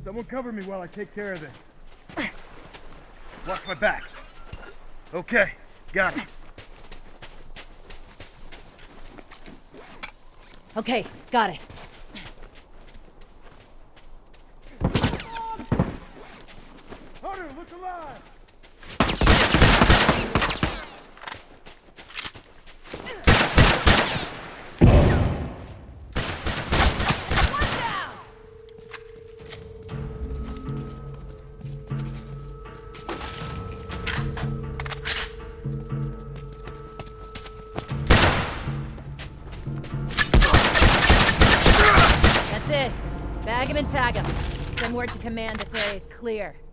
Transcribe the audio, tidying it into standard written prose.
Someone cover me while I take care of this. Watch my back. Okay, got it. Okay, got it. Hunter, look alive! That's it. Bag him and tag him. Send word to command this area's clear.